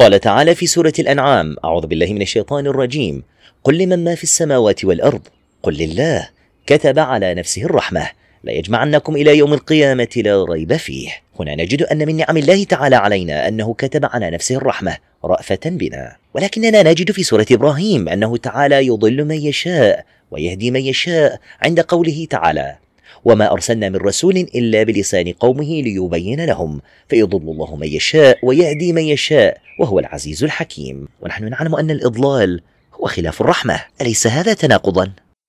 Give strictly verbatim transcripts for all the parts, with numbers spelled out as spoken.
قال تعالى في سورة الأنعام: أعوذ بالله من الشيطان الرجيم: قل لمن ما في السماوات والأرض قل لله كتب على نفسه الرحمة لا يجمعنكم إلى يوم القيامة لا ريب فيه. هنا نجد أن من نعم الله تعالى علينا أنه كتب على نفسه الرحمة رأفة بنا، ولكننا نجد في سورة إبراهيم أنه تعالى يضل من يشاء ويهدي من يشاء عند قوله تعالى: وما أرسلنا من رسول إلا بلسان قومه ليبين لهم فيضل الله من يشاء ويهدي من يشاء وهو العزيز الحكيم. ونحن نعلم أن الإضلال هو خلاف الرحمة، أليس هذا تناقضا؟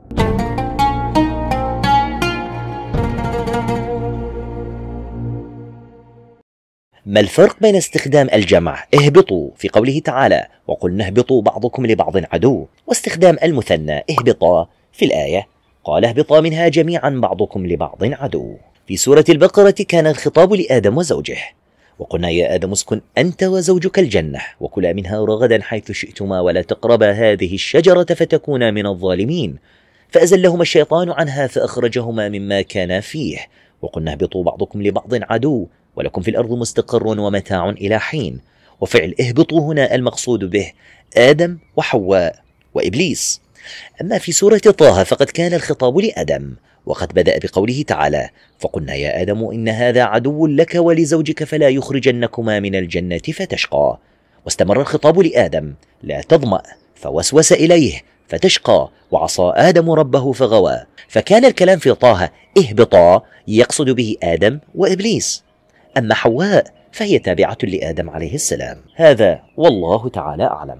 ما الفرق بين استخدام الجمع اهبطوا في قوله تعالى وقلنا اهبطوا بعضكم لبعض عدو، واستخدام المثنى اهبطا في الآية قال اهبطا منها جميعا بعضكم لبعض عدو؟ في سورة البقرة كان الخطاب لآدم وزوجه: وقلنا يا آدم اسكن أنت وزوجك الجنة وكلا منها رغدا حيث شئتما ولا تقربا هذه الشجرة فتكونا من الظالمين، فأزلهما الشيطان عنها فأخرجهما مما كانا فيه، وقلنا اهبطوا بعضكم لبعض عدو ولكم في الأرض مستقر ومتاع إلى حين. وفعل اهبطوا هنا المقصود به آدم وحواء وإبليس. أما في سورة طه فقد كان الخطاب لآدم، وقد بدأ بقوله تعالى: فقلنا يا آدم إن هذا عدو لك ولزوجك فلا يخرجنكما من الجنة فتشقى. واستمر الخطاب لآدم: لا تظمأ، فوسوس إليه فتشقى وعصى آدم ربه فغوى. فكان الكلام في طه اهبطا يقصد به آدم وإبليس. أما حواء فهي تابعة لآدم عليه السلام. هذا والله تعالى أعلم.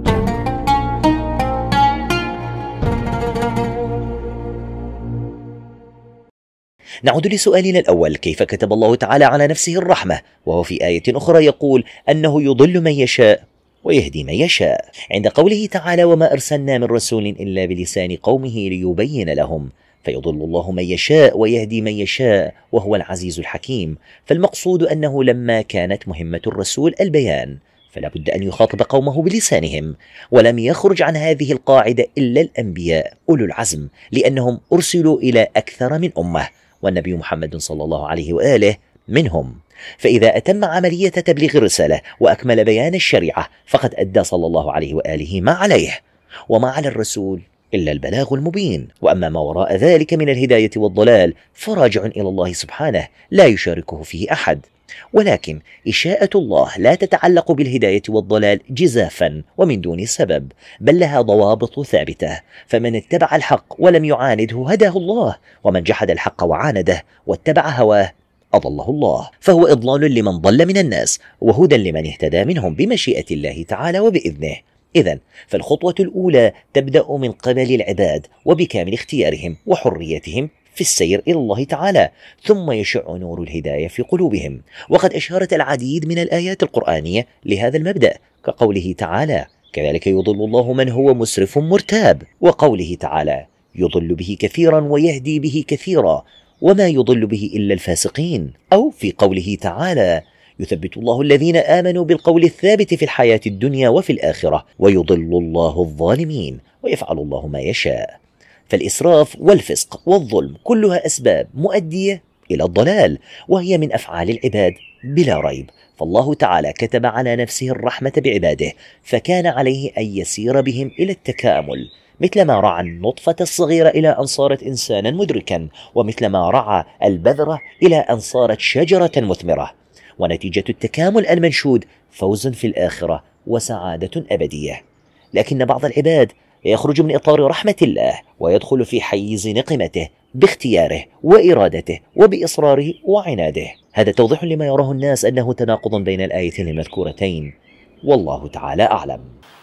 نعود لسؤالنا الأول: كيف كتب الله تعالى على نفسه الرحمة وهو في آية أخرى يقول أنه يضل من يشاء ويهدي من يشاء؟ عند قوله تعالى: وما أرسلنا من رسول إلا بلسان قومه ليبين لهم فيضل الله من يشاء ويهدي من يشاء وهو العزيز الحكيم. فالمقصود أنه لما كانت مهمة الرسول البيان فلا بد أن يخاطب قومه بلسانهم، ولم يخرج عن هذه القاعدة إلا الأنبياء أولو العزم، لأنهم أرسلوا إلى أكثر من أمة، والنبي محمد صلى الله عليه وآله منهم. فإذا أتم عملية تبليغ الرسالة وأكمل بيان الشريعة فقد أدى صلى الله عليه وآله ما عليه، وما على الرسول إلا البلاغ المبين. وأما ما وراء ذلك من الهداية والضلال فراجع إلى الله سبحانه لا يشاركه فيه أحد. ولكن إشاءة الله لا تتعلق بالهداية والضلال جزافا ومن دون سبب، بل لها ضوابط ثابتة. فمن اتبع الحق ولم يعانده هداه الله، ومن جحد الحق وعانده واتبع هواه أضله الله. فهو إضلال لمن ضل من الناس وهدى لمن اهتدى منهم بمشيئة الله تعالى وبإذنه. إذن فالخطوة الأولى تبدأ من قبل العباد وبكامل اختيارهم وحريتهم في السير إلى الله تعالى، ثم يشع نور الهداية في قلوبهم. وقد أشارت العديد من الآيات القرآنية لهذا المبدأ، كقوله تعالى: كذلك يضل الله من هو مسرف مرتاب، وقوله تعالى: يضل به كثيرا ويهدي به كثيرا وما يضل به إلا الفاسقين. أو في قوله تعالى: يثبت الله الذين آمنوا بالقول الثابت في الحياة الدنيا وفي الآخرة ويضل الله الظالمين ويفعل الله ما يشاء. فالإسراف والفسق والظلم كلها أسباب مؤدية إلى الضلال، وهي من أفعال العباد بلا ريب. فالله تعالى كتب على نفسه الرحمة بعباده، فكان عليه أن يسير بهم إلى التكامل، مثلما رعى النطفة الصغيرة إلى أن صارت إنسانا مدركا، ومثلما رعى البذرة إلى أن صارت شجرة مثمرة. ونتيجة التكامل المنشود فوز في الآخرة وسعادة أبدية. لكن بعض العباد يخرج من إطار رحمة الله ويدخل في حيز نقمته باختياره وإرادته وبإصراره وعناده. هذا توضيح لما يراه الناس أنه تناقض بين الآيتين المذكورتين، والله تعالى أعلم.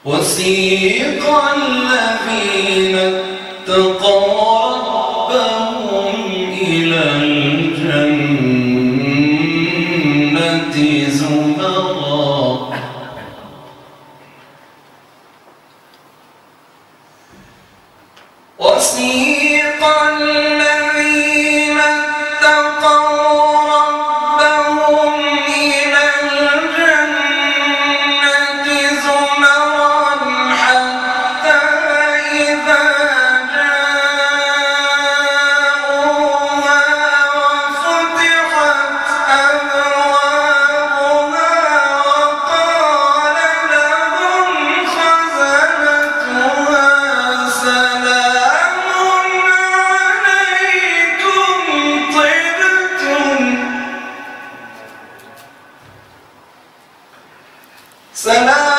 وسيق الذين اتقوا ربهم إلى الجنة زمرا وسيق الذين اتقوا ربهم إلى الجنة زمرا حتى إذا جاءوا سلام